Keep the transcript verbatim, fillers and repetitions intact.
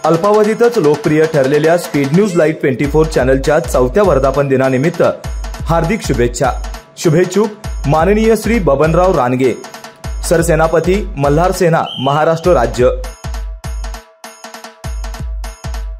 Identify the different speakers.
Speaker 1: अल्पावधीतच लोकप्रिय ठरलेल्या speed news live twenty four चॅनलच्या चौथ्या वर्धापन दिनानिमित्त हार्दिक शुभेच्छा। शुभेच्छुक माननीय श्री बबनराव रानगे, सरसेनापती मल्हार सेना महाराष्ट्र राज्य।